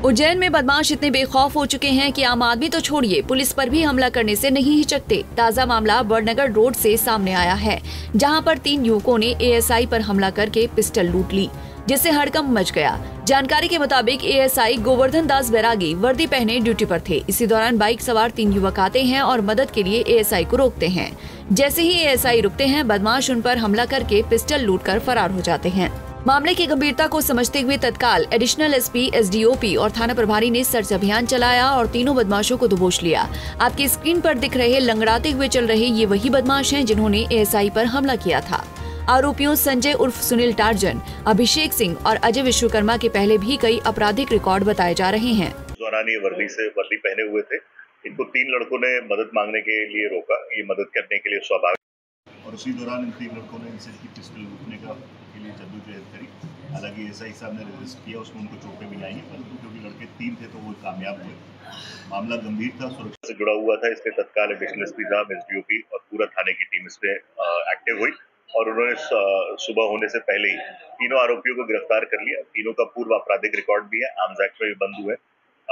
उज्जैन में बदमाश इतने बेखौफ हो चुके हैं कि आम आदमी तो छोड़िए, पुलिस पर भी हमला करने से नहीं हिचकते। ताजा मामला बड़नगर रोड से सामने आया है, जहां पर 3 युवकों ने एएसआई पर हमला करके पिस्टल लूट ली, जिससे हड़कंप मच गया। जानकारी के मुताबिक एएसआई गोवर्धन दास बैरागी वर्दी पहने ड्यूटी पर थे। इसी दौरान बाइक सवार 3 युवक आते हैं और मदद के लिए एएसआई को रोकते हैं। जैसे ही एएसआई रुकते हैं, बदमाश उन पर हमला करके पिस्टल लूटकर फरार हो जाते हैं। मामले की गंभीरता को समझते हुए तत्काल एडिशनल एसपी, एसडीओपी और थाना प्रभारी ने सर्च अभियान चलाया और तीनों बदमाशों को दबोच लिया। आपकी स्क्रीन पर दिख रहे लंगड़ाते हुए चल रहे ये वही बदमाश हैं जिन्होंने एएसआई पर हमला किया था। आरोपियों संजय उर्फ सुनील टार्जन, अभिषेक सिंह और अजय विश्वकर्मा के पहले भी कई आपराधिक रिकॉर्ड बताए जा रहे हैं। दौरान ये वर्दी पहने हुए थे। इनको 3 लड़कों ने मदद मांगने के लिए रोका, ये मदद करने के लिए स्वाभाविक, और उसी दौरान इन 3 लड़कों ने इनसे पिस्टल लूटने के लिए जद्दोजहद करी। हालांकि एसआई साहब ने रेजिस्ट किया, उसमें उनको चोटें भी आई, परंतु क्योंकि लड़के 3 थे तो वो कामयाब हुए। मामला गंभीर था, सुरक्षा से जुड़ा हुआ था, इसलिए तत्काल एडिशनल एसपी साहब, एसडीओपी और पूरा थाने की टीम इस पे एक्टिव हुई और उन्होंने सुबह होने से पहले ही तीनों आरोपियों को गिरफ्तार कर लिया। तीनों का पूर्व आपराधिक रिकॉर्ड भी है, आर्म्स एक्ट में भी बंद हुए।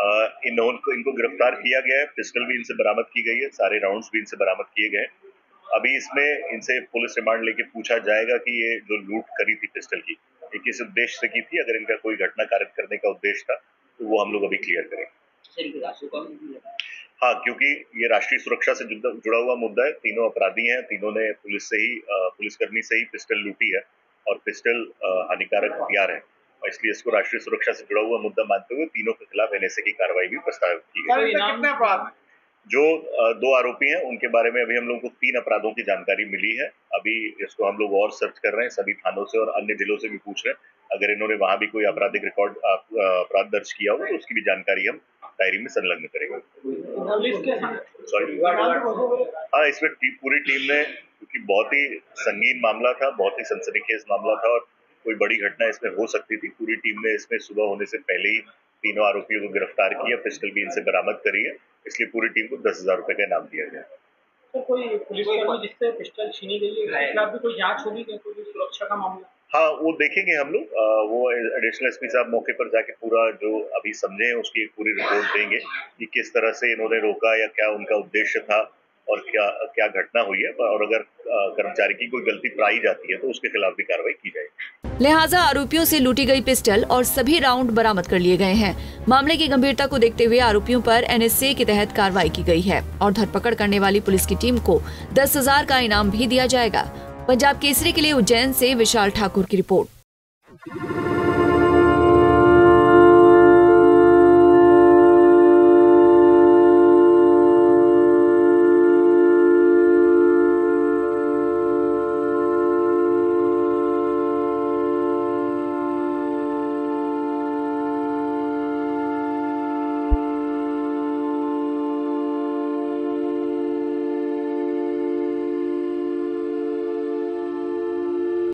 इनको गिरफ्तार किया गया है, पिस्टल भी इनसे बरामद की गई है, सारे राउंड्स भी इनसे बरामद किए गए। अभी इसमें इनसे पुलिस रिमांड लेके पूछा जाएगा कि ये जो लूट करी थी पिस्टल की, ये किस उद्देश्य से की थी। अगर इनका कोई घटना कारित करने का उद्देश्य था तो वो हम लोग अभी क्लियर करेंगे। हाँ, क्योंकि ये राष्ट्रीय सुरक्षा से जुड़ा हुआ मुद्दा है। तीनों अपराधी हैं, तीनों ने पुलिसकर्मी से ही पिस्टल लूटी है और पिस्टल हानिकारक हथियार है, और इसलिए इसको राष्ट्रीय सुरक्षा से जुड़ा हुआ मुद्दा मानते हुए तीनों के खिलाफ एनएसए की कार्रवाई भी प्रस्तावित की गई। जो 2 आरोपी हैं उनके बारे में अभी हम लोगों को 3 अपराधों की जानकारी मिली है। अभी इसको हम लोग और सर्च कर रहे हैं, सभी थानों से और अन्य जिलों से भी पूछ रहे हैं। अगर इन्होंने वहां भी कोई आपराधिक रिकॉर्ड अपराध दर्ज किया हो तो उसकी भी जानकारी हम डायरी में संलग्न करेंगे। हाँ, इसमें पूरी टीम ने, क्योंकि बहुत ही संगीन मामला था, बहुत ही सनसनीखेज मामला था और कोई बड़ी घटना इसमें हो सकती थी, पूरी टीम ने इसमें सुबह होने से पहले ही तीनों आरोपियों को गिरफ्तार किया, पिस्टल भी इनसे बरामद करी है। इसलिए पूरी टीम को 10,000 रुपए का इनाम दिया गया। तो कोई पुलिसकर्मी जिससे पिस्टल छीनी गई है, उसके खिलाफ भी कोई जांच होगी क्या, कोई सुरक्षा का मामला? हाँ, वो देखेंगे हम लोग। वो एडिशनल एसपी साहब मौके पर जाके पूरा जो अभी समझे हैं उसकी एक पूरी रिपोर्ट देंगे कि किस तरह से इन्होंने रोका या क्या उनका उद्देश्य था और क्या घटना हुई है, और अगर कर्मचारी की कोई गलती पाई जाती है तो उसके खिलाफ भी कार्रवाई की जाएगी। लिहाजा आरोपियों से लूटी गई पिस्टल और सभी राउंड बरामद कर लिए गए हैं। मामले की गंभीरता को देखते हुए आरोपियों पर एनएसए के तहत कार्रवाई की गई है और धरपकड़ करने वाली पुलिस की टीम को 10,000 का इनाम भी दिया जाएगा। पंजाब केसरी के लिए उज्जैन से विशाल ठाकुर की रिपोर्ट।